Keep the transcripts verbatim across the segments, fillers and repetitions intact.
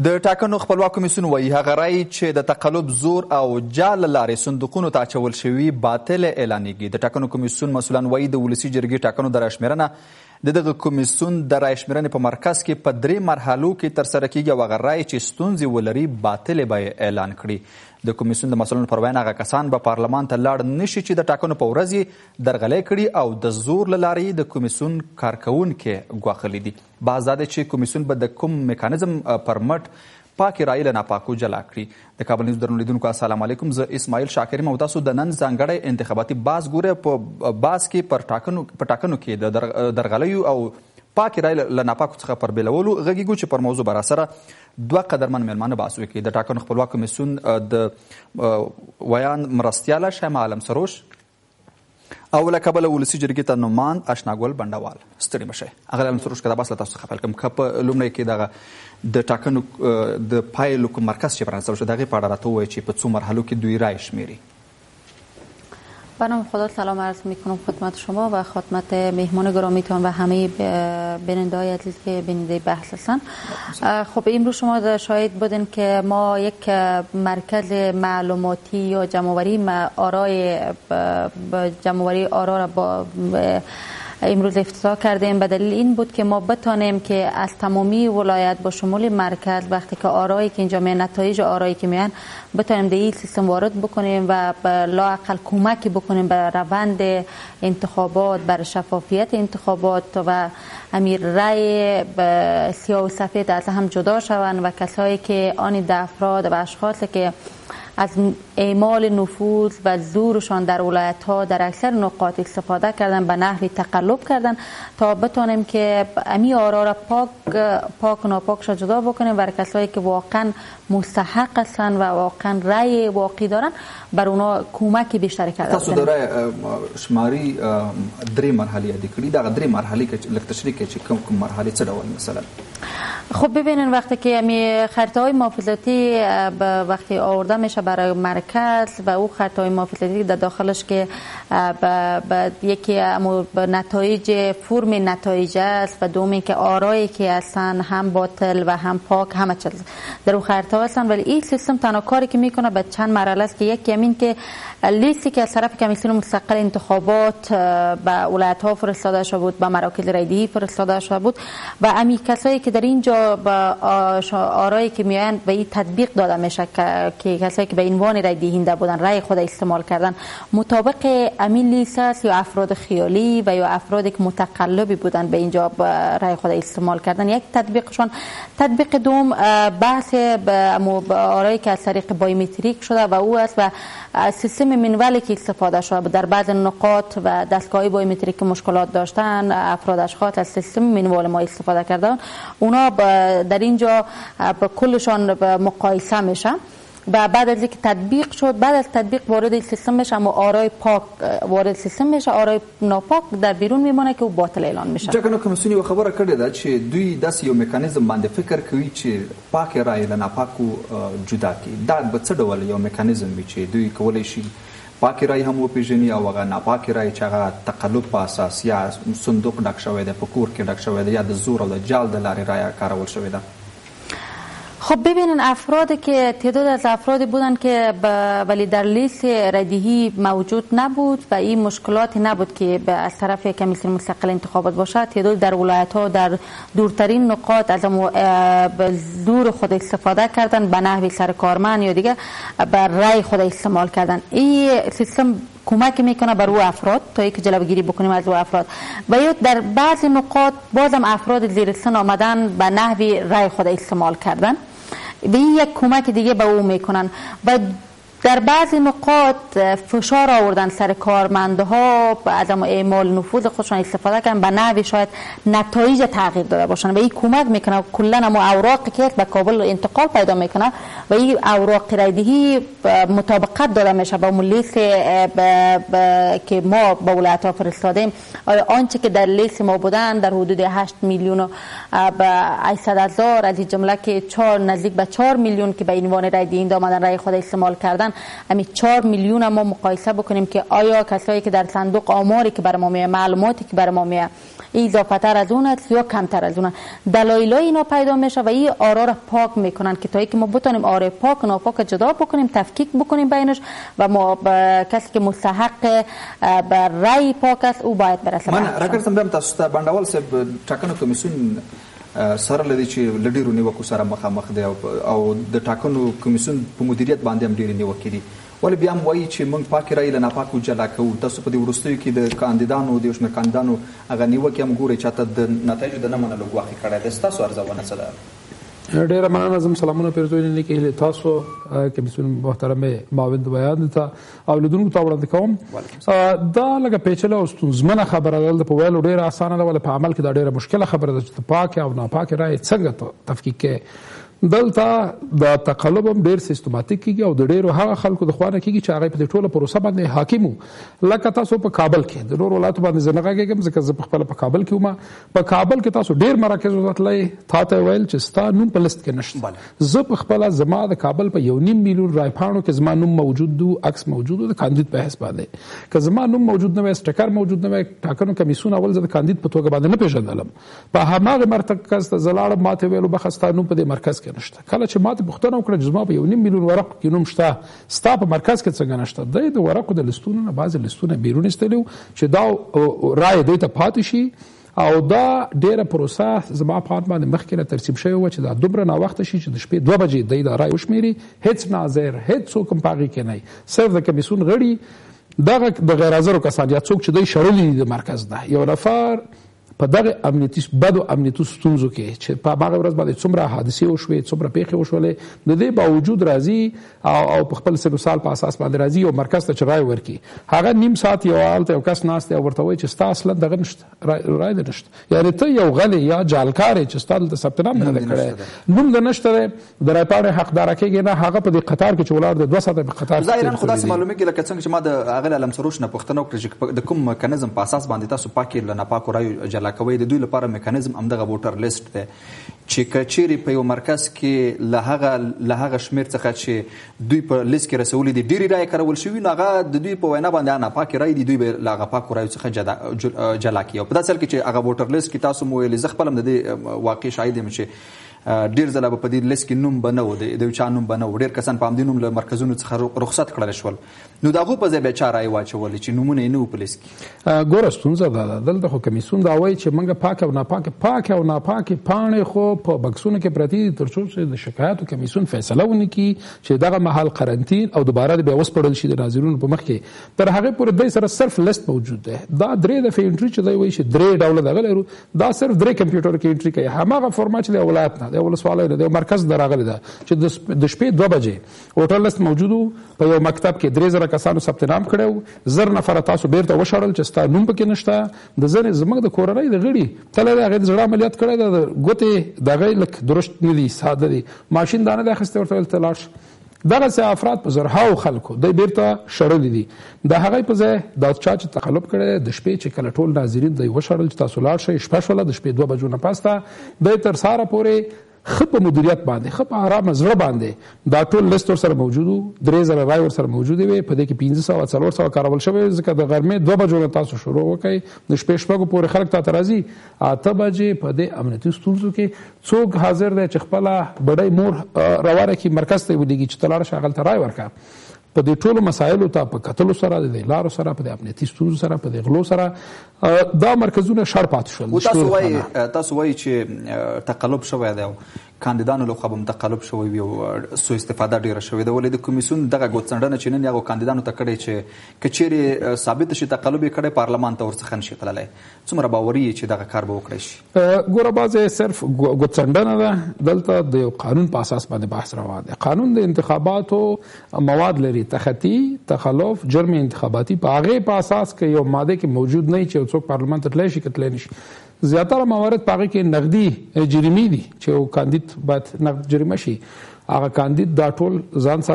د ټاکنو خپلواک کمیسیون وایي هغه رایې چې د تقلب زور او جال له لارې صندوقونو ته اچول شوي باطل اعلانیږي. د ټاکنو کمیسیون مسؤلان وایي د ولسي جرګې ټاکنو د رایشمېرنه د دغه کمیسیون د رایشمېرنې په مرکز کې په درې مرحلو کې ترسره کیږي او هغه رایې چې ستونزې ولري باطلې به اعلان کړي. د کمیسیون د مسؤلانو پر وینا هغه کسان به پارلمان ته لاړ نشي چې د ټاکنو په ورځ یې درغلۍ کړي او د زور له لارې د کمیسیون کارکوونکي ګواښلي دي. باز دا دی چې کمیسیون به د کوم میکانیزم پر مټ پاکې رایې له ناپاکو جلا کړي. د کابل نیوز درنو لیدونکو السلام علیکم، زه اسماعیل شاکر یم او تاسو د نن ځانګړی انتخاباتي باز ګورئ. په باز کې پر ټاکنو په ټاکنو کې د درغلیو او پاکې رایې له ناپاکو څخه پر بېلولو غږیږو چې پر موضوع به راسره دوه قدرمن مېلمانه بحث وکړي. د ټاکنو خپلواک کمیسیون د ویان مرستیاله شیمه عالم سروش او له کابله ولسي جرګې ته نوماند اشناګل بنډوال. ستړي مه شئ. اغلې عالم سروش که دا بحث له تاسو څخه پیل کړم، که په لومړی کې دغه د ټاکنو د پایلو کوم مرکز چې پرانستل شو د هغې په اړه راته ووایئ چې په څو مرحلو کې دوی رای شمېري. به نام خدا سلام عرض میکنم خدمت شما و خدمت مهمان گرامیتان و همه بیننده‌های عزیز که بیننده بحث هستند. خب امروز شما شاهد بودین که ما یک مرکز معلوماتی یا جمع‌آوری آرای جمع‌آوری آرا را با امروز افتتاح کردیم. به دلیل این بود که ما بتانیم که از تمامی ولایت با شمول مرکز وقتی که آرایی که اینجا میان، نتایج آرایی که میان، بتانیم در این سیستم وارد بکنیم و لااقل کمکی بکنیم به روند انتخابات، بر شفافیت انتخابات و امیر رای سیاه و سفید از هم جدا شوند و کسایی که آن ده افراد و اشخاصی که از اعمال نفوذ و زورشان در ولایت ها در اکثر نقاط استفاده کردن به نحوی تقلب کردن تا بتانیم که امی آرا را پاک پاک و ناپاکش را جدا بکنیم و کسایی که واقعا مستحق هستند و واقعا رأی واقعی دارن بر اونا کمک بیشتر کردن. تاسو د رای شماری درې مرحله یادې کړي. دغه درې مرحله کې لږ تشریح کړئ چې کوم کوم مرحله څه ډول مثلا. خب ببینین وقتی که امی خرطه های محافظاتی وقتی آورده میشه برای مرکز و او خرطه های محافظاتی در داخلش که به یکی نتایج فرم نتایج است و دومی که آرایی که هستن هم باطل و هم پاک همه چیز در اون خرطه ها هستن. ولی این سیستم تنها کاری که میکنه به چند مرحله است که یکی همین که لیستی که از طرف کمیسیون مستقل انتخابات به ولایت ها فرستاده شده بود، به مراکز رایدهی فرستاده شده بود و امی کسایی که در اینجا به آرایی که میان به این تطبیق داده میشه که کسایی که به عنوان رای دهنده بودن رای خود استعمال کردن مطابق امی لیست است یا افراد خیالی و یا افرادی که متقلبی بودن به اینجا رای خود استعمال کردن. یک تطبیقشون. تطبیق دوم بحث آرایی که از طریق بایومتریک شده و او است و سیستم منولی که استفاده شده در بعض نقاط و دستگاه بایومتریک مشکلات داشتن افراد اشخاص از سیستم منوال ما استفاده کردن، اونا در اینجا با کلشان مقایسه میشه و بعد از اینکه تطبیق شد بعد از تطبیق وارد سیستم میشه اما آرای پاک وارد سیستم میشه، آرای ناپاک در بیرون میمونه که او باطل اعلان میشه. ټاکنو کمیسیون یو خبره کړې ده چې دوی داسې یو میکانیزم باندې فکر کوي چې پاکې رایې له ناپاکو جدا کړي. دا به څه ډول یو میکانیزم وي چې دوی کولی شي پاکې رایې هم وپېژني او هغه ناپاکې رایې چې هغه تقلب په اساس یا صندوق ډک شوی دی، په کور کې ډک شوی دی یا د زور او د جال د لارې رایه کارول شوې ده. خب ببینن افرادی که تعداد از افرادی بودن که ولی در لیست رایدهی موجود نبود و این مشکلاتی نبود که از طرف کمیسیون مستقل انتخابات باشه. تعداد در ولایت ها در دورترین نقاط از زور خود استفاده کردن به نحوی سرکارمند یا دیگه بر رای خود استعمال کردن. این سیستم کمک میکنه بر او افراد تا اینکه جلوگیری بکنیم از او افراد و یا در بعضی نقاط بازم افراد زیر سن آمدن به نحوی رای خود استعمال کردن و این یک کمک دیگه به او میکنن و در بعضی نقاط فشار آوردن سر کارمندها از اعمال نفوذ خودشان استفاده کردن به نحوی شاید نتایج تغییر داده باشن و این کمک میکنه کلا هم اوراقی که به کابل انتقال پیدا میکنه و این اوراق رایدهی مطابقت داده میشه با لیست که ما با ولایت ها فرستادیم. آنچه که در لیست ما بودن در حدود هشت میلیون و هشتصد هزار از این جمله که چهار نزدیک به چهار میلیون که به عنوان رای دهنده آمدن رای خود استعمال کردن هم همین چهار میلیون ما مقایسه بکنیم که آیا کسایی که در صندوق آماری که بر ما میاد، معلوماتی که بر ما میاد اضافه تر از اون است یا کمتر از اون، دلایل اینا پیدا میشه و این آرا را پاک میکنن که تا اینکه ما بتونیم آرا پاک و ناپاک جدا بکنیم، تفکیک بکنیم بینش و ما کسی که مستحق بر رای پاک است او باید برسه. من راګرځم بیا تاسو ته بندول صاحب ټاکنو کمیسیون سره لدی چې لډیرو نیوکو سره مخامخ دی او د ټاکنو کمیسیون په مدیریت باندې هم ډیرې نیوکې دي، ولې بیا هم وایي چې موږ پاکې رایې له ناپاکو جلا کوو. تاسو په دې وروستیو کې د کاندیدانو د یو شمېر کاندیدانو هغه نیوکې هم ګورئ چې حتی د نتایجو د نه منلو ګواښ یې کړی دی. ستاسو ارزونه څه ده؟ ډیره مننه. زم سلامونه پیرزوینې کې له تاسو کمیسیون محترم معاون بیان ته او لیدونکو ته وړاندې کوم. دا لکه پیچله او ستونزمنه خبره ده، په ویلو ډیره اسانه ده، ولې په عمل کې دا ډیره مشکله خبره ده چې پاک او ناپاک رایې څنګه تفکیک کې دلته د تقلب هم ډیر سیستماتیک کیږي او د ډیرو هغه خلکو د خوانه کیږي چې هغه په دې ټوله پروسه باندې حاکم وو. لکه تاسو په کابل کې د نور ولایتو باندې زه نه غږیږم ځکه زه په خپل په کابل کې وم. په کابل کې تاسو ډیر مراکز وتلای تاسو ویل چې ستا نوم په لیست کې نشته. زه په خپل زما د کابل په یو نیم میلیون رای پاڼو کې زما نوم موجود دو، عکس موجود دو د کاندید په حساب باندې. که زما نوم موجود نه وي، سټیکر موجود نه وي، ټاکنو کمیسیون اول زه د کاندید په توګه باندې نه پیژندلم. په هماغه مرکز ته زلاړم، ماته ویلو بخستا نوم په دې مرکز کې نشته. کله چې ماته پوښتنه وکړه چې زما په یو نیم میلیون ورق کې نوم شته، ستا په مرکز کې څنګه نشته، د ورقو د لیستونو نه بعضې لیستونه بیرون ایستلي چې دا رایې دوی ته پاتې شي او دا ډیره پروسه زما په اند باندې مخکې نه ترتیب شوی و چې دا دومره ناوخته شي چې د شپې دوه بجې دی دا رایې وشمېري. هیڅ ناظر هیڅ څوک هم په هغې کې نه وي، صرف د کمیسیون غړي دغه د غیر حاضرو کسان یا څوک چې دوی شړلي دي د مرکز نه. یو نفر په دغه امنیتي بدو امنیتي ستونزو کې چې په هغه ورځ باندې څومره حادثې وشوې، څومره پیښې وشولې، د دې باوجود راځي او په خپل سن سال په اساس باندې راځي او مرکز ته چې رای ورکړي. هغه نیم ساعت یو هلته یو کس ناست دی او ورته وایي چې ستا اصلا دغه نشته، رای دې نشته. یعنې ته یو غلی یا جعلکار یې چې ستا دلته ثبت نام نه دی کړی، نوم دې نشته دی، د رای پاڼې حقداره کېږي نه. هغه په دې قطار کې چې ولاړ دی دوه ساعته په قطار کې ظاهراً خو داسې معلومیږي لکه څنګه چې ما د هغه علم سروش نه پوښتنه وکړه چې د کوم میکانیزم په اساس باندې تاسو پاکې له ناپاکو رایو جلا کوئ. د دوی لپاره میکانیزم همدغه ووټر لیست دی چې که چیرې په یو مرکز کې له هغه له هغه شمېر څخه چې دوی په لیست کې رسولي دي ډېرې رایې کارول شوي، نو هغه د دوی په وینا باندې ناپاکې رایې دي، دوی به له هغه پاکو رایو څخه جلا کړي. او په داسې حال کې چې هغه ووټر لیست کې تاسو مو ویلي، زه خپل هم د دې واقع شاهد یم چې ډیر ځله په دې لیست کې نوم به نه و، د یو چا نوم به نه و، ډېر کسان په همدې نوم له مرکزونو څخه رخصت کړل شول. نو د هغو په ځای بیا چا رایې واچولې چې نومونه یې نه وو په لیست کې؟ ګوره ستونزه دا ده، دلته خو کمیسیون دا وایي چې موږ پاک او ناپاک پاک او ناپاکې پاڼې خو په بکسونو کې پرتې دي تر څو چې د شکایاتو کمیسیون فیصله ونکړي چې دغه مهال قرنطین او دوباره بیا وسپړل شي د ناظرینو په مخ کې. تر هغې پورې دی سره صرف لیست موجود دی. دا درې دفعې انټري چې دی وایي چې درې ډوله دغه لرو، دا صرف درې کمپیوټر کې انټري کوي. هماغه فورمات چې د ولایت نه د ولسوالۍ نه مرکز دراغلی ده چې د شپې دوه بجې ووټر لیست موجود په یو مکتب کې درې زره کسانو ثبت نام کړی، زر نفره تاسو بیرته وشړل چې ستا نوم پکې نشته. د ځینې زموږ د کورنۍ د غړي تله دی، هغې د زړه عملیات کړی ده، د ګوتې د هغې لږ درشت نه دي، ساده دي، ماشین دا نه دی اخیستی، ورته ویل ته لاړ شه. دغسې افراد په زرهاو خلکو دی بیرته شړلي دي. د هغې په ځای دا چا چې تقلب کړی د شپې چې کله ټول ناظرین دی وشړل چې تاسو لاړ شئ، شپه شوله، د شپې دوه بجو نه پسته دی تر سهاره پورې ښه په مدیریت باندې، ښه په ارامه زړه باندې دا ټول لیست ورسره موجود و، درې زره رای ورسره موجودې وې، په دې کې پنځه سوه څلور سوه کارول شوی، ځکه د غرمې دوه بجو نه تاسو شروع وکړئ، د شپې شپږو پورې خلک تاته راځي، اته بجې په دې امنیتي ستونزو کې څوک حاضر دی چې خپله بډۍ مور روانه کړي مرکز ته یې ولېږي چې ته لاړه شه هغلته رای ورکړه. په دې ټولو مسایلو ته په کتلو سره د دې لارو سره په دې امنیتي ستونزو سره په دې غلو سره دا مرکزونه شړ پاتې شول. تاسو وایي تاسو وایي چې تقلب شوی دی، کاندیدانو له خوا به تقلب شوی وي او سوء استفاده ډیره شوې ده، ولې د کمیسیون دغه ګوتڅنډنه چې نن هغو کاندیدانو ته کړې چې که چیرې ثابته شي تقلب یې کړی پارلمان ته ورڅخه نشي تللی، څومره باوري یې چې دغه کار به وکړی شي؟ ګوره بعضې صرف ګوتڅنډنه ده، دلته د یو قانون په اساس باندې بحث روان دی. قانون د انتخاباتو مواد لري، تخطي، تخلف، جرم انتخاباتي، په هغې په اساس که یو ماده کې موجود نه وي چې یو څوک پارلمان ته تللی شي که تللی نشي. زیاتره موارد په هغې کې نقدي جریمې دي چې یو کاندید باید نقد جریمه شي. هغه کاندید دا ټول ځان سره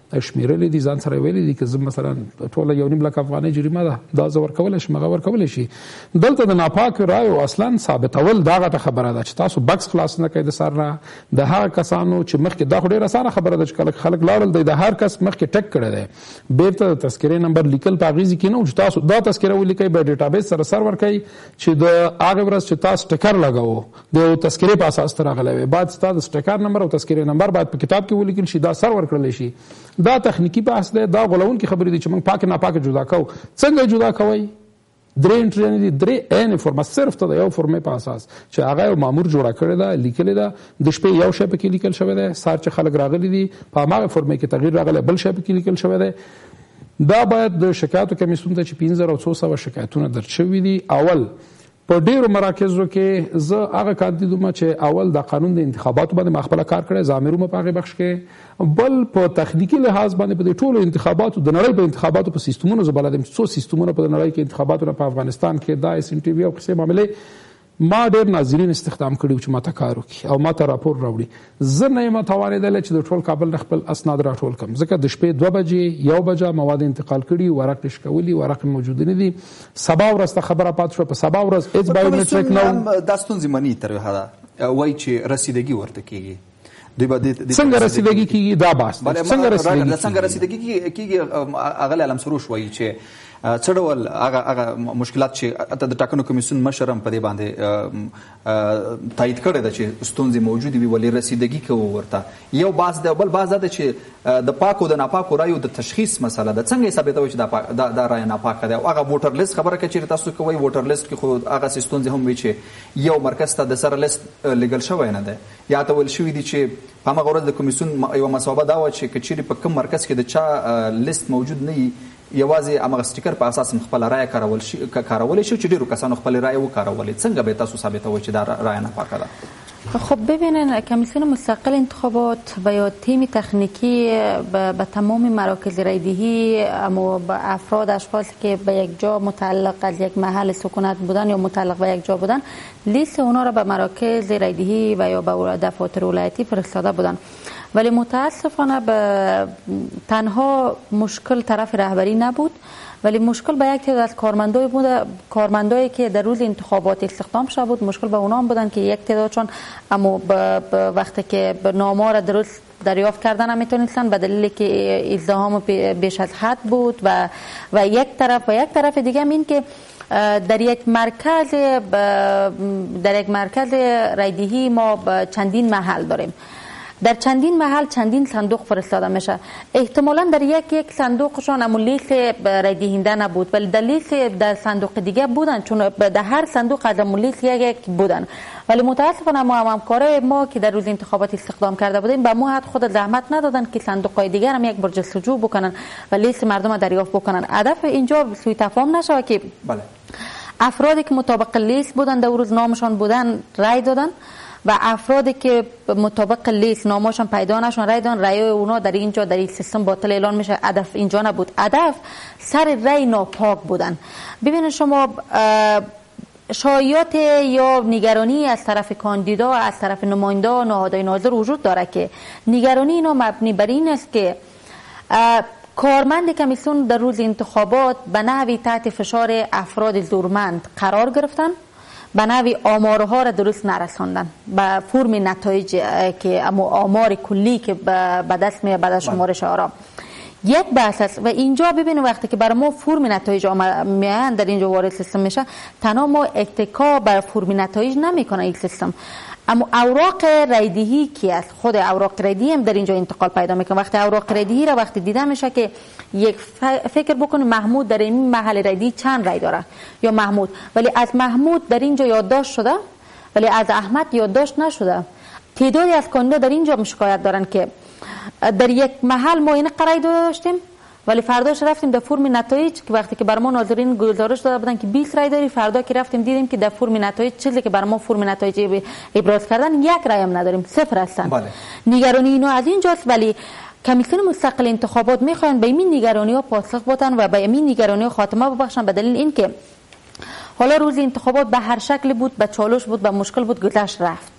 شمیرلې دي ځان سره ویلي دي چې زه مثلا ټول یو نیم لک افغانۍ جریمه ده دا زه ورکولی شم هغه ورکولی شي. دلته د ناپاک رایو اصلا ثابتول دا غټه خبره ده چې تاسو بکس خلاص نه کوئ د سر نه. د هغه کسانو چې مخکې دا خو ډېره اسانه خبره ده چې کله خلک لاړل دی د هر کس مخکې ټک کړی دی بیرته د تذکرې نمبر لیکل په هغې ځای کې نه و چې تاسو دا تذکره ولیکئ به ډیټابیس سره سرور کوئ چې د هغې ورځ چې تاسو ټکر لګوو د یو تذکرې په اساس ته راغلی وي باید ستا د ټکر نمبر او تذکرې نمبر باید په کتاب کې ولیکل شي دا سرور کړلی شي. دا تخنیکی بحث دی دا غولونکي خبرې دي چې موږ پاک ناپاک جدا کوو. څنګه جدا کوئ؟ درې انټرې دي درې عین فورمه صرف ته د یو فورمې په اساس چې هغه یو مامور جوړه کړې ده لیکلې ده د شپې یو شی پکې لیکل شوی دی سهار چې خلک راغلي دي په هماغه فورمې کې تغییر راغلی بل شی پکې لیکل شوی دی. دا باید د شکایتو کمیسیون ته چې پنځه زره او څو سوه شکایتونه درج شوي دي. اول په ډیرو مراکزو کې زه هغه کاندید وم چې اول د قانون د انتخاباتو باندې ما خپله کار کړی زه امیر وم په هغې بخش کې. بل په تخنیکي لحاظ باندې په دې ټولو انتخاباتو د نړۍ په انتخاباتو په سیستمونو زه بلد یم چې څو سیستمونه په نړۍ کې انتخاباتونه په افغانستان کې دا اس ان ټي وي او قصې معاملې ما ډېر ناظرین استخدام کړي چې ما ته کار وکړي او ما ته راپور راوړي. زه نه یم توانېدلی چې د ټول کابل نه خپل اسناد راټول کړم ځکه د شپې دوه بجې یو بجه مواد انتقال کړي ورق یې شکولي ورق یې موجود نه دي. سبا ورځ ته خبره پاتې شوه په سبا ورځ هېڅ بایومیټریک نه و. دا ستونزې مني تر حده وایي چې رسیدګي ورته کېږي دوی به څنګه رسیدګي کېږي دا بحث څنګه رسیدګي کېږي. اغلی علم سروش وایي چې څه ډول هغه هغه مشکلات چې د ټاکنو کمیسیون مشر هم په دې باندې تایید کړی ده چې ستونزې موجودې وي ولې رسیدګي کوو ورته. یو بحث دی بل بحث دا ده چې د پاکو د ناپاکو رایو د تشخیص مسله ده څنګه یې ثابتوي چې دا رایه ناپاکه ده او هغه ووټر لیست خبره که چېرې تاسو کوئ ووټر لیست کې خو هغسې ستونزې هم وي چې یو مرکز ته د سره لیست لیږل شوی نه دی یا ته ویل شوي دي چې په همغه ورځ د کمیسیون یوه مسوده دا وه چې که چېرې په کوم مرکز کې د چا لیست موجود نه وي یوازې همغه سټیکر په اساس هم خپله رایه کارول شي کارولی شي چې ډېرو کسانو خپلې رایه وکارولې څنګه به تاسو ثابتوئ چې دا رایه ناپاکه ده؟ خب ببینن کمیسیون مستقل انتخابات با یا تیم تکنیکی به تمام مراکز رایدهی اما افراد اشخاصی که به یک جا متعلق از یک محل سکونت بودن یا متعلق به یک جا بودن لیست اونا را به مراکز رایدهی و یا به دفاتر ولایتی فرستاده بودن. ولی متاسفانه به تنها مشکل طرف رهبری نبود ولی مشکل به یک تعداد از کارمندای بوده کارمندایی که در روز انتخابات استخدام شده بود مشکل به اونا هم بودن که یک تعدادشون اما وقتی که نامه را درست دریافت کردن نمیتونستن به دلیلی که ازدحام بیش از حد بود و و یک طرف و یک طرف دیگه هم این که در یک مرکز در یک مرکز رایدهی ما چندین محل داریم در چندین محل چندین صندوق فرستاده میشه احتمالا در یک یک صندوقشان همون لیست رایدهنده نبود ولی در لیست در صندوق دیگه بودن چون در هر صندوق از همون لیست یک یک بودن ولی متاسفانه ما هم همکارای ما که در روز انتخابات استخدام کرده بودیم به ما حد خود زحمت ندادن که صندوقهای دیگر هم یک برج سجو بکنن و لیست مردم دریافت بکنن. هدف اینجا سوء تفاهم نشه که بله افرادی که مطابق لیست بودن در روز نامشان بودن رای دادن و افرادی که مطابق لیست نامشان پیدا نشون رای دادن رای اونا در اینجا در این سیستم باطل اعلان میشه. هدف اینجا نبود هدف سر رای ناپاک بودن. ببینید شما شایعات یا نگرانی از طرف کاندیدا از طرف نماینده نهادهای ناظر وجود داره که نگرانی اینا مبنی بر این است که کارمند کمیسیون در روز انتخابات به نحوی تحت فشار افراد زورمند قرار گرفتن به نحوی آمارها را درست نرساندن به فرم نتایج که اما آمار کلی که به دست میاد بعد از شمارش آرا یک بحث است و اینجا ببینید وقتی که برای ما فرم نتایج میان در اینجا وارد سیستم میشه تنها ما اتکا بر فرم نتایج نمیکنه این سیستم اما اوراق رایدهی کی است خود اوراق رایدهی هم در اینجا انتقال پیدا میکنه. وقتی اوراق رایدهی را وقتی دیده میشه که یک فکر بکنید محمود در این محل رایدهی چند رای داره یا محمود ولی از محمود در اینجا یادداشت شده ولی از احمد یادداشت نشده. تعدادی از کاندیدا در اینجا شکایت دارن که در یک محل ما این رای داشتیم ولی فرداش رفتیم در فرم نتایج که وقتی که بر ما ناظرین گزارش داده بودن که بیست رای داری فردا که رفتیم دیدیم که در فرم نتایج چیزی که بر ما فرم نتایج ابراز کردن یک رای هم نداریم صفر هستن. بله. نگرانی اینا از اینجاست ولی کمیسیون مستقل انتخابات میخوان به این نگرانی ها پاسخ بدن و به این نگرانی ها خاتمه ببخشن به دلیل اینکه حالا روز انتخابات به هر شکل بود به چالش بود به مشکل بود گذشت رفت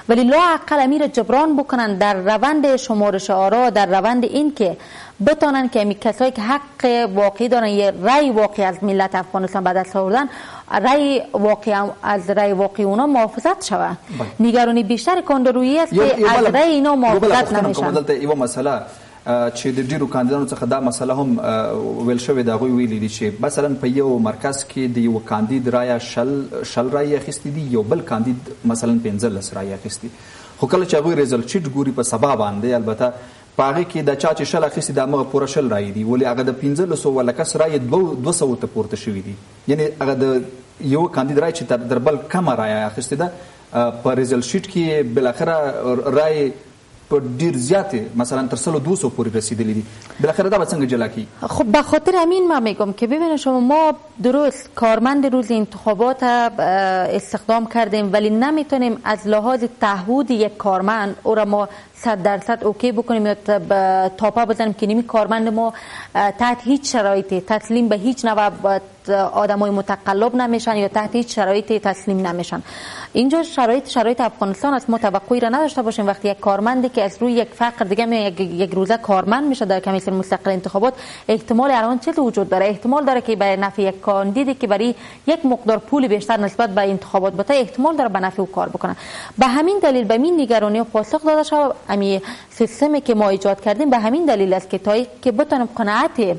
ولی لااقل امیر جبران بکنن در روند شمارش آرا، در روند این که بتانن که امی کسایی که حق واقعی دارن یه رأی واقعی از ملت افغانستان به دست آوردن، رأی واقعی از رأی واقعی اونا محافظت شود. نگرانی بیشتر کاندرویی است که از رأی اینا محافظت نمیشن. یو مسئله چې د ډیرو کاندیدانو څخه دا مسله هم ویل شوې ده، هغوی ویلي دي چې مثلا په یو مرکز کې د یو کاندید رایه شل شل رایې اخیستې دي، یو بل کاندید مثلا پنځلس رایې اخیستې. خو کله چې هغوی ریزلټ شیټ ګوري په سبا باندې، البته په هغې کې د چا چې شل اخیستې د همغه پوره شل رایې دي، ولې هغه د پنځلسو ولا کس رایې دوه سوو ته پورته شوي دي. یعنې هغه د یو کاندید رایې چې در بل کمه رایه اخیستې ده په ریزلټ شیټ کې بالاخره رایې په ډیر زیاته مثلا تر سلو دویست پورې رسیدلی دي. بالاخره دا به څنګه جلا کی؟ خب به خاطر همین من میگم که ببینید شما، ما درست کارمند روز انتخابات استخدام کردیم ولی نمیتونیم از لحاظ تعهد یک کارمند او را ما صد درصد اوکی بکنیم یا تاپا بزنیم که نمی کارمند ما تحت هیچ شرایطی تسلیم به هیچ نوع آدمای متقلب نمیشن یا تحت هیچ شرایطی تسلیم نمیشن. اینجا شرایط شرایط افغانستان است. ما توقعی را نداشته باشیم وقتی یک کارمندی که از روی یک فقر دیگه یک, یک روزه کارمند میشه در کمیسیون مستقل انتخابات، احتمال الان چه وجود داره؟ احتمال داره که به نفع یک کاندیدی که برای یک مقدار پول بیشتر نسبت به انتخابات بده، احتمال داره به نفع او کار بکنه. به همین دلیل به این نگرانی و پاسخ داده شد. امی سیستمی که ما ایجاد کردیم به همین دلیل است که تا که بتونیم قناعت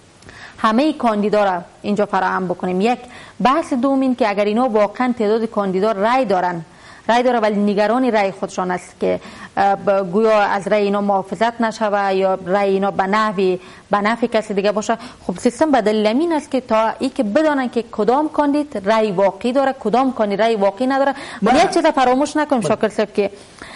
همه کاندیدا را اینجا فراهم بکنیم. یک بحث دومین که اگر اینا واقعا تعداد کاندیدا رای دارن رای داره ولی نگران رای خودشان است که گویا از رای اینا محافظت نشوه یا رای اینا به نحوی به نفع کسی دیگه باشه، خب سیستم به دلیل این است که تا ای که بدانن که کدام کاندید رای واقعی داره، کدام کاندید رای واقعی نداره. ولی یک چیز فراموش نکنیم شاکر صاحب که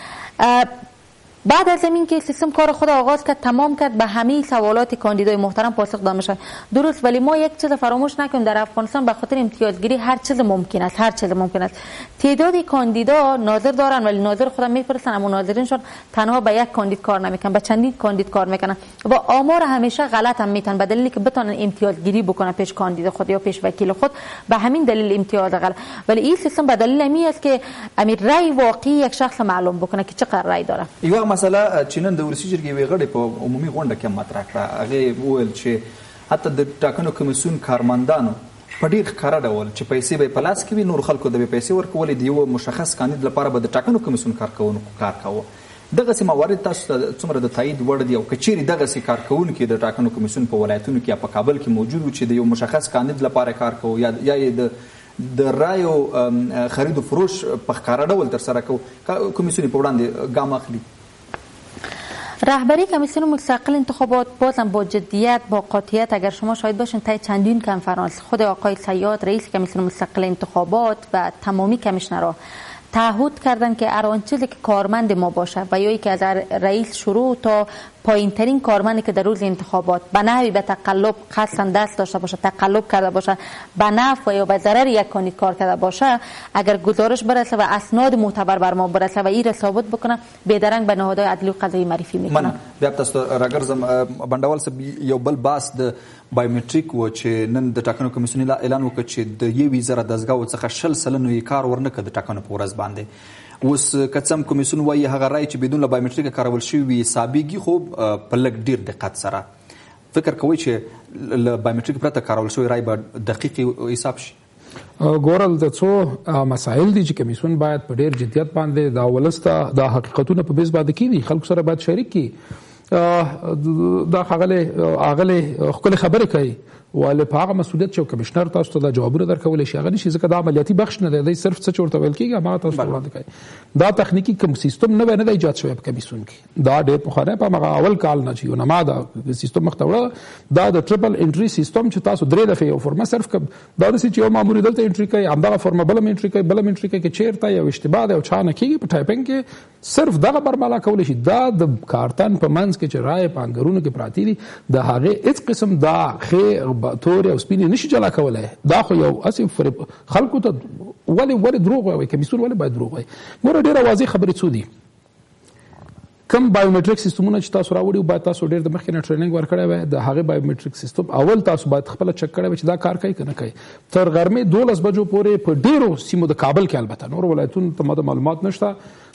بعد از این که سیستم کار خود آغاز کرد، تمام کرد، به همه سوالات کاندیدای محترم پاسخ داده میشه. درست، ولی ما یک چیز فراموش نکنیم، در افغانستان به خاطر امتیازگیری هر چیز ممکن است، هر چیز ممکن است. تعداد کاندیدا ناظر دارن ولی ناظر خودم میفرستن، اما ناظرینشون تنها به یک کاندید کار نمیکنن، به چندین کاندید کار میکنن و آمار همیشه غلط هم میتن به دلیلی که بتونن امتیازگیری بکنن پیش کاندید خود یا پیش وکیل خود، به همین دلیل امتیاز غلط. ولی این سیستم به دلیل می است که امیر رای واقعی یک شخص معلوم بکنه که چقدر رای داره. مسله چې نن د ولسي جرګې یوې غړې په عمومي غونډه کې مطرح کړه، هغې وویل چې حتی د ټاکنو کمیسیون کارمندانو په ډېر ښکاره ډول چې پیسې به یې په لاس کې وي، نور خلکو ته به پیسې ورکولې، د یو مشخص کاندید لپاره به د ټاکنو کمیسیون کارکوونکو کار کاوه. دغسې موارد تاسو ته څومره د تایید وړ دي او که چیرې دغسې کارکوونکي د ټاکنو کمیسیون په ولایتونو کې یا په کابل کې موجود و چې د یو مشخص کاندید لپاره کار کوو یا یې د د رایو خرید و فروش په ښکاره ډول ترسره کوو، کمیسیون په وړاندې ګام اخلي؟ رهبری کمیسیون مستقل انتخابات بازم با جدیت، با قاطعیت، اگر شما شاهد باشین طی چندین کنفرانس خود آقای صیاد رئیس کمیسیون مستقل انتخابات و تمامی کمیشنرها تعهد کردن که هر آن چیزی که کارمند ما باشه و یا که از رئیس شروع تا پایین ترین کارمندی که در روز انتخابات به نحوی به تقلب قصداً دست داشته باشه، تقلب کرده باشه، به نفع یا به ضرر یک کاندید کار کرده باشه، اگر گزارش برسه و اسناد معتبر بر ما برسه و این را ثابت بکنه، بیدرنگ به نهادهای عدلی و قضایی معرفی میکنه. من بیا تاسو راګرځم بندوال صاحب، یو بل باس د بایومټریک و چې نن د ټاکنو کمیسیون اعلان وکړ چې د یوې زره دستګاو څخه شل سلنه یې کار ورنکړ د ټاکنو په ورځ باندې. اوس که څه هم کمیسیون وایي هغه رای چې بدون له بایومټریکه کارول شوي وي حسابېږي، خو په لږ ډېر دقت سره. فکر کوئ چې له بایومټریک پرته کارول شوی رای به دقیق حساب شي؟ ګورل د څو مسایل دي چې کمیسیون باید په ډېر جدیت باندې دا ولس ته دا حقیقتونه په بیس باندې کړي، خلکو سره باید شریک کړي. دا ښاغلی اغلی ښکلې خبرې کوي ولې په هغه مسؤلیت چې کمشنر تاسو ته دا جوابونه درکولی شي هغه نشي، ځکه دا عملیاتي بخش نه دی، دی صرف څه چې ورته ویل کېږي هماغه تاسو ته وړاندې کوي. دا تخنیکي کوم سیستم نه نه دی ایجاد شوی په کمیسیون کې، دا ډېر پخوانی په هغه اول کال نه چې یو نما دا سیستم مخته وړه، دا د ټریپل انټري سیستم چې تاسو درې دفعې یو فورمه صرف دا داسې چې یو مامور دلته انټري کوي، همدغه فورمه بله انټري کوي، بله انټري کوي، که چېرته یو اشتباه دی او چا نه کېږي په ټایپنګ کې صرف دغه برملا کولی شي. دا د کارتن په منځ کې چې رایې په انګرونو کې پراتی دي د هغې هېڅ قسم دا ښې تورې او سپینې نشي جلا کولی. دا خو یو هسې خلکو ته ولې ولې دروغ وایي، کمیسیون ولې باید دروغ وایي؟ ګوره ډېره واضح خبرې څو دي. کم بایومټریک سیستمونه چې تاسو راوړي باید تاسو ډېر د مخکې نه ټریننګ ورکړی وای، د هغې بایومټریک سیستم اول تاسو باید خپله چک کړی وای چې دا کار کوي که نه کوي. تر غرمې دولس بجو پورې په ډېرو سیمو د کابل کې البته نور ولایتونو ته ما د معلومات نشته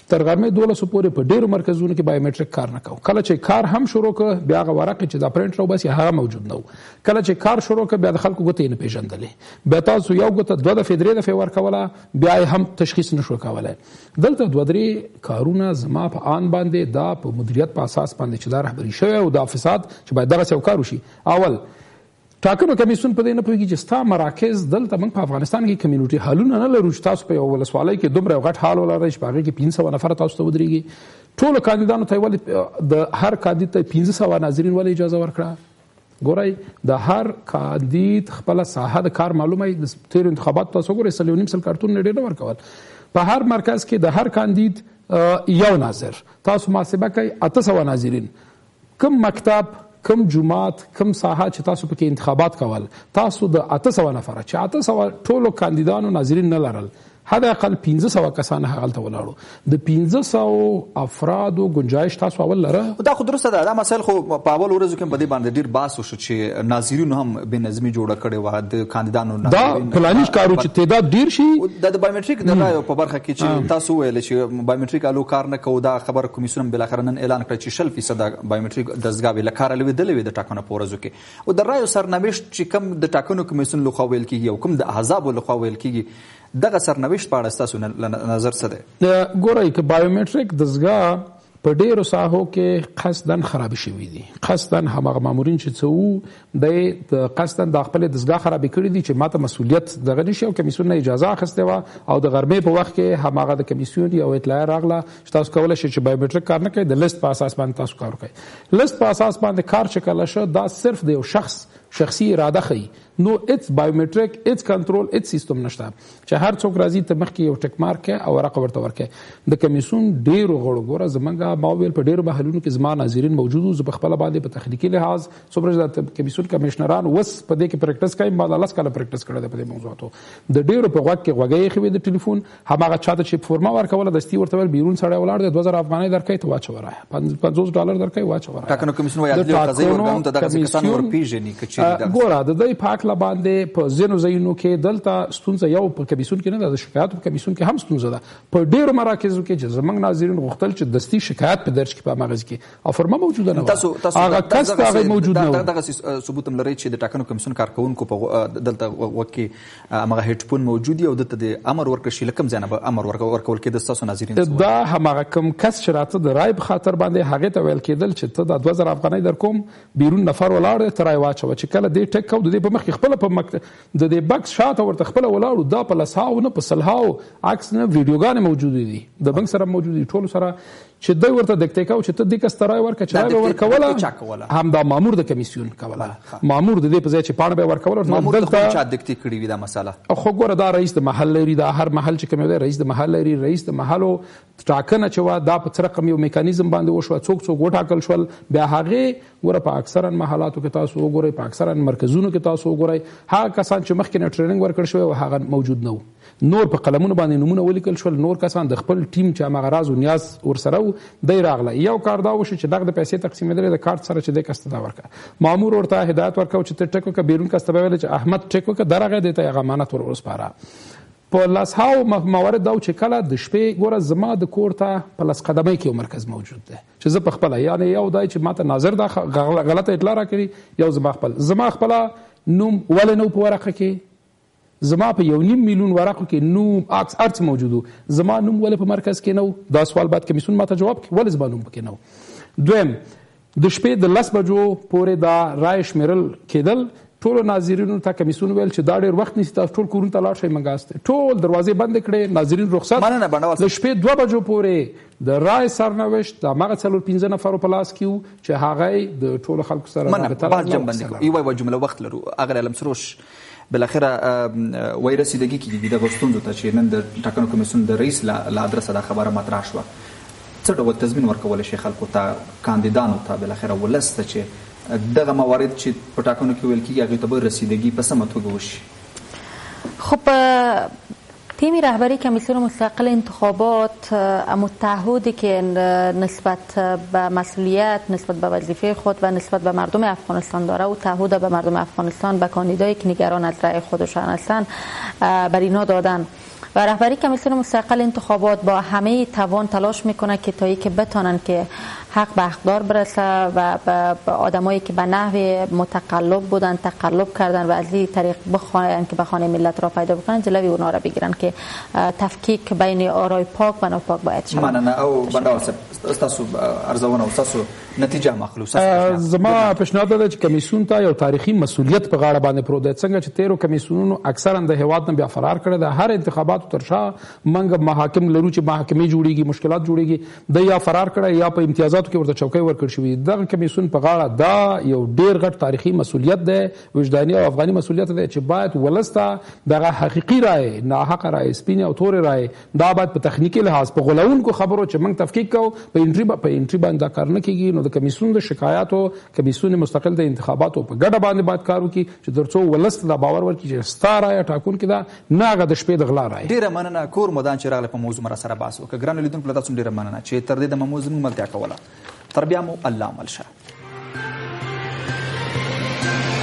تر غرمې دولسو پورې په ډیرو مرکزونو کې بایومټریک کار نه کوو. کله چې کار هم شروع کړ بیا هغه ورقې چې د پرنټ راوباسي هغه موجود نه و. کله چې کار شروع کړ بیا د خلکو ګوتې یې نه پېژندلې، بیا تاسو یو ګوته دوه دفعې درې دفعې ورکوله بیا یې هم تشخیص نه شو کولی. دلته دوه درې کارونه زما په آن باندې دا په مدیریت په اساس باندې چې دا رهبري شوی او دا فساد چې باید دغسې یو کار وشي. اول ټاکنو کمیسیون په دې نه پوهېږي چې ستا مراکز دلته موږ په افغانستان کې کمیونټي حالونه نه لرو چې تاسو په یو ولسوالۍ کې دومره یو غټ حال ولرئ چې په هغې کې پنځه سوه نفره تاسو ته ودرېږي. ټولو کاندیدانو ته یې ولې د هر کاندید ته پنځه سوه ناظرین ولې اجازه ورکړه؟ ګورئ د هر کاندید خپله ساحه د کار معلومه د تېرو انتخاباتو تاسو وګورئ سل یو نیم سل کارتونونه ډېر نه ورکول. په هر مرکز کې د هر کاندید یو ناظر، تاسو محاسبه کوئ اته سوه ناظرین. کم مکتب، کم جماعت، کم ساحه چې تاسو پکې انتخابات کول، تاسو د اته سوه نفره چې اته سوه ټولو کاندیدانو ناظرین نه لرل، حد اقل پنځه سوه کسان هغلته ولاړو. د پنځه سوو افرادو گنجایش تاسو اول لره. دا خو درسته ده. دا مسایل خو په اول ورځو کې په دې باندې ډېر بحث وشو چې ناظرینو هم بې نظمي جوړه کړې وه د کاندیدانو. دا پلانیز کار و چې تعداد ډېر شي. دا د بایومټریک د رایو په برخه کې چې تاسو وویل چې بایومټریک الو کار نه کوو، دا خبره کمیسیون بالاخره نن اعلان کړ چې شل فیصده بایومټریک دستګاوې له کاره لوېدلې وې د ټاکنو په ورځو کې. او د رایو سرنوشت چې کوم د ټاکنو کمیسیون لخوا ویل کېږي او کوم د احزابو لخوا ویل کېږي، دغه سرنوشت په اړه ستاسو نظر څه دی؟ ګورئ که بایومټریک دستګاه په ډیرو ساحو کې قصدن خرابې شوي دي. قصدن هماغه مامورین چې څه وو دی د قصدن د خپلې دستګاه خرابې کړي دي چې ماته مسؤلیت دغه نشي او کمیسیون نه اجازه اخیستې وه او د غرمې په وخت کې هماغه د کمیسیون یو اطلاع راغله چې تاسو کولی شئ چې بایومټریک کار نه کوئ، د لیست په اساس باندې تاسو کار وکړئ. لیست په اساس باندې کار چې کله شه دا صرف د یو شخص شخصي اراده ښیي، نو اټس بایومټریک اټس کنټرول اټس سیستم نشته چې هر څوک راځي ته مخکې یو ټک مارک کوي او ورقه ورته ورکوي. د کمیسیون ډېرو غړو ګوره زمونږ ما وویل په ډېرو محلونو کې زما ناظرین موجود وو. زه په خپله باندې په تخنیکي لحاظ څومره د کمیسیون کمیشنران اوس په دې کې پریکټس کوي، ما لس کاله پریکټس کړی دی په دې موضوعاتو. د ډېرو په غوږ کې غوږۍ ایښې وې د ټلیفون، هماغه چا ته چې فورمه ورکوله دستي ورته ویل بیرون سړی ولاړ دی دوه زره افغانۍ درکوي ته واچوه رایه، پنځوس ډالر درکوي واچوه رایه. ټاکنو کمیسیون وایي عدلي او قضایي ارګانونو ته دغسې کسان ورپېژني که چېرې ګوره د دوی په هکله باندې په ځینو ځایونو کې دلته ستونزه یو په کمیسیون کې نه ده، د شکایاتو په کمیسیون کې هم ستونزه ده. په ډېرو مراکزو کې چې زموږ ناظرین غوښتل چې دستي شکایت په درج کړي په مغز کې او فرما موجوده نه وه، هغه کس ته هغه موجود نه و. دغسې ثبوت هم لرئ چې د ټاکنو کمیسیون کارکوونکو په دلته وخت کې هماغه هیډفون موجود دي او دلته د امر ورکړل شي له کوم ځای نه به امر ورکول کېده ستاسو ناظرین؟ دا هماغه کوم کس چې راته د رای په خاطر باندې هغې ته ویل کېدل چې ته دا دوه زره افغانۍ در کوم بیرون نفر ولاړ دی ته رای واچوه. چې کله دې ټک کو د دې په مخ کې خپله په مکتب د دې بکس شاته ورته خپله ولاړو، دا په لسهاو نه په سلهاو عکس نه ویډیوګانې موجودې دي د بنک سره موجود دي ټولو سره چې دوی ورته دکتې کوو چې ته دې کس ته رای ورکړه چې رای به ورکوله هم دا مامور د کمیسیون کوله، مامور د دې په ځای چې پاڼه به یې ورکوله. مامور ته خو چا دکتې کړي وي دا مسله؟ خو ګوره دا رئیس د محل لري، دا هر محل چې کوم دی رئیس د محل لري. رئیس د محلو ټاکنه چې وه دا په څه رقم یو میکانیزم باندې وشوه، څوک څوک وټاکل شول. بیا هغې ګوره په اکثرا محلاتو کې تاسو وګورئ، په اکثرا مرکزونو کې تاسو وګورئ، هغه کسان چې مخکې نه ټریننګ ورکړل شوی و هغه موجود نه و. نور په قلمونو باندې نومونه ولیکل شول، نور کسان د خپل ټیم چې هماغه راز و نیاز ورسره و دی راغله. یو کار دا وشو چې دغه د پیسې تقسیمېدلې د کارت سره چې دی کس ته دا ورکړه. مامور ورته هدایت ورکړو چې ته ټک وکړه، بیرون کس ته به ویل چې احمد ټک وکړه، درغه دی ته هغه امانت ور وسپاره. په لسهاو موارد دا چې کله د شپې ګوره زما د کور ته په لس قدمۍ کې یو مرکز موجود دی چې زه په خپله یعنې یو دی چې ماته ناظر دا غلطه اطلاع راکړي، یو زما خپل زما خپله نوم ولې نه په ورقه کې، زما په یو نیم میلیون ورقو کې نوم عکس ارڅ موجودو، زما نوم ولې په مرکز کې نه؟ دا سوال باید کمیسیون ماته جواب کړي ولې زما نوم پکې نه؟ دویم د شپې د لس بجو پورې دا رای شمیرل کېدل، ټولو ناظرینو ته کمیسیون ویل چې دا ډېر وخت نیسي، تاسو ټول کورونو ته لاړ شئ منګاست، ټول دروازې بندې کړې، ناظرین رخصت. د شپې دوه بجو پورې د رای سرنوشت د هماغه څلور پنځه نفرو په لاس کې و چې هغه د ټولو خلکو سره منه. یو یوه جمله وخت لرو اغر علم سروش بالاخره وای رسیدګي کېږي دغه ستونزو ته چې نن د ټاکنو کمیسیون د رئیس له ادرسه دا خبره مطرح شوه. څه ډول تضمین ورکولی شي خلکو ته، کاندیدانو ته، بالاخره ولس ته چې دغه موارد چې په ټاکنو کې ویل کېږي هغوی ته به رسیدګي په سمه توګه وشي؟ خب تیم رهبری کمیسیون مستقل انتخابات متعهدی که نسبت به مسئولیت، نسبت به وظیفه خود و نسبت به مردم افغانستان داره و تعهد به مردم افغانستان، به کاندیدایی که نگران از رأی خودشان هستند بر اینا دادن. و رهبری کمیسیون مستقل انتخابات با همه توان تلاش میکنه که تا که بتونن که حق به حقدار برسه و به آدمایی که به نحو متقلب بودن تقلب کردن و از این طریق بخواهن که بخانه ملت را پیدا بکنن جلوی اونا را بگیرن که تفکیک بین آرای پاک و ناپاک باید شود. مننه. او بنده استاسو ارزونه او استاسو نتیجه مخلوص زما پیشنهاد ده چې کمیسیون ته یو تاریخي مسولیت په غاړه باندې پروت دی. څنګه چې تیرو کمیسیونونو اکثرا د هیواد نه بیا فرار کړی د هر انتخاباتو تر شا منګ محاکم لرو چې محاکمې جوړیږي مشکلات جوړیږي د یا فرار کړی یا په امتیازاتو کې ورته چوکۍ ورکړل شوې. دغه کمیسیون په غاړه دا یو ډیر غټ تاریخي مسولیت دی وجداني او افغاني مسولیت دی چې باید ولسته دغه حقیقي رای ناحق رای سپینې او تورې رای دا باید په تخنیکي لحاظ په غولونکو خبرو چې موږ تفکیک کوو په انټري په انټري باندې دا کار نه کیږي. نو د کمیسیون د شکایاتو کمیسیون مستقل د انتخاباتو په ګډه باندې باید کار وکړي چې ترڅو ولست دا باور ورکړي چې ستا رایه ټاکونکې ده نه هغه د شپې د غلا رایه. ډېره مننه کور مدان چې راغلی په موضوع مرا سره بحث وکړه. ګرانو لیدونکو له تاسو ډېره مننه چې تر دې دمه مو زموږ ملتیا کوله. تر بیا مو الله مل شه.